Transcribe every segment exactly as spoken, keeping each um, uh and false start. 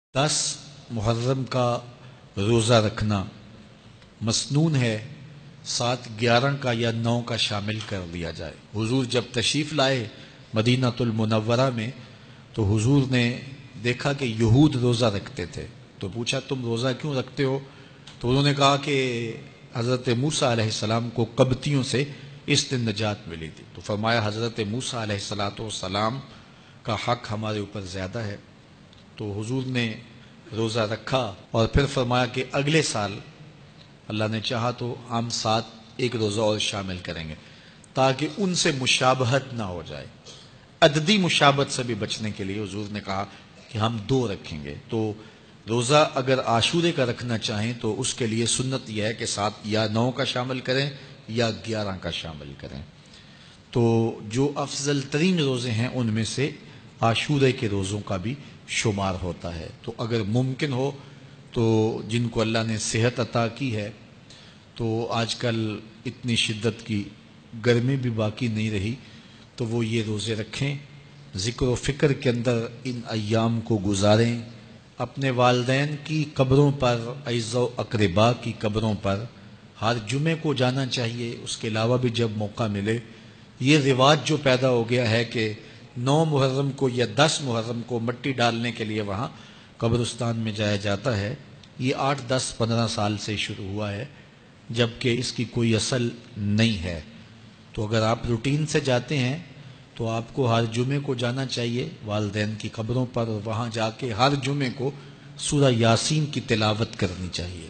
دس محرم کا روزہ رکھنا مسنون ہے، سات گیارہ کا یا نو کا شامل کر لیا جائے۔ حضور جب تشریف لائے مدینہ المنورہ میں تو حضور نے دیکھا کہ یہود روزہ رکھتے تھے، تو پوچھا تم روزہ کیوں رکھتے ہو؟ تو انہوں نے کہا کہ حضرت موسیٰ علیہ السلام کو قبطیوں سے اس دن نجات ملی تھی، تو فرمایا حضرت موسیٰ علیہ السلام کا حق ہمارے اوپر زیادہ ہے۔ تو حضور نے روزہ رکھا اور پھر فرمایا کہ اگلے سال اللہ نے چاہا تو ہم ساتھ ایک روزہ اور شامل کریں گے، تاکہ ان سے مشابہت نہ ہو جائے۔ عددی مشابہت سے بھی بچنے کے لیے حضور نے کہا کہ ہم دو رکھیں گے۔ تو روزہ اگر عاشورے کا رکھنا چاہیں تو اس کے لیے سنت یہ ہے کہ سات یا نو کا شامل کریں یا گیارہ کا شامل کریں۔ تو جو افضل ترین روزے ہیں ان میں سے عاشورے کے روزوں کا بھی شمار ہوتا ہے۔ تو اگر ممکن ہو تو جن کو اللہ نے صحت عطا کی ہے، تو آج کل اتنی شدت کی گرمی بھی باقی نہیں رہی، تو وہ یہ روزے رکھیں، ذکر و فکر کے اندر ان ایام کو گزاریں، اپنے والدین کی قبروں پر، اعز و اقربا کی قبروں پر ہر جمعے کو جانا چاہیے۔ اس کے علاوہ بھی جب موقع ملے، یہ رواج جو پیدا ہو گیا ہے کہ نو محرم کو یا دس محرم کو مٹی ڈالنے کے لیے وہاں قبرستان میں جایا جاتا ہے، یہ آٹھ دس پندرہ سال سے شروع ہوا ہے، جبکہ اس کی کوئی اصل نہیں ہے۔ تو اگر آپ روٹین سے جاتے ہیں تو آپ کو ہر جمعے کو جانا چاہیے والدین کی قبروں پر، اور وہاں جا کے ہر جمعے کو سورہ یاسین کی تلاوت کرنی چاہیے۔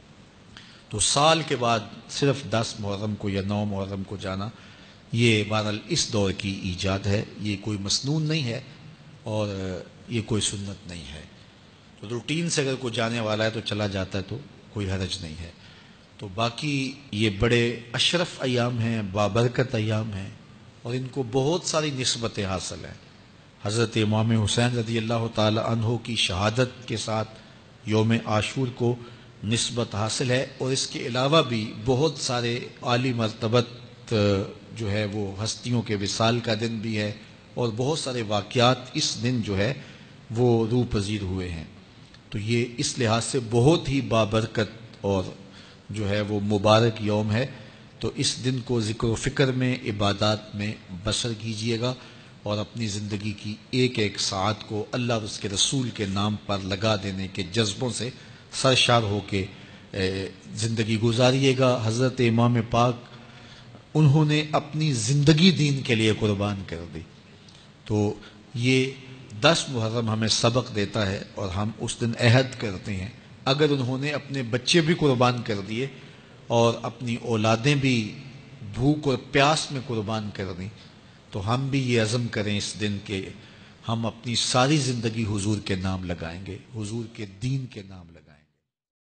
تو سال کے بعد صرف دس محرم کو یا نو محرم کو جانا، یہ بہرحال اس دور کی ایجاد ہے، یہ کوئی مسنون نہیں ہے اور یہ کوئی سنت نہیں ہے۔ تو روٹین سے اگر کوئی جانے والا ہے تو چلا جاتا ہے تو کوئی حرج نہیں ہے۔ تو باقی یہ بڑے اشرف ایام ہیں، بابرکت ایام ہیں، اور ان کو بہت ساری نسبتیں حاصل ہیں۔ حضرت امام حسین رضی اللہ تعالی عنہ کی شہادت کے ساتھ یوم عاشور کو نسبت حاصل ہے، اور اس کے علاوہ بھی بہت سارے عالی مرتبت جو ہے وہ ہستیوں کے وصال کا دن بھی ہے، اور بہت سارے واقعات اس دن جو ہے وہ روح پذیر ہوئے ہیں۔ تو یہ اس لحاظ سے بہت ہی بابرکت اور جو ہے وہ مبارک یوم ہے۔ تو اس دن کو ذکر و فکر میں، عبادات میں بسر کیجئے گا، اور اپنی زندگی کی ایک ایک ساعت کو اللہ اور اس کے رسول کے نام پر لگا دینے کے جذبوں سے سرشار ہو کے زندگی گزاریے گا۔ حضرت امام پاک انہوں نے اپنی زندگی دین کے لیے قربان کر دی، تو یہ دس محرم ہمیں سبق دیتا ہے، اور ہم اس دن عہد کرتے ہیں اگر انہوں نے اپنے بچے بھی قربان کر دیے اور اپنی اولادیں بھی بھوک اور پیاس میں قربان کر دیں، تو ہم بھی یہ عزم کریں اس دن کہ ہم اپنی ساری زندگی حضور کے نام لگائیں گے، حضور کے دین کے نام لگائیں گے۔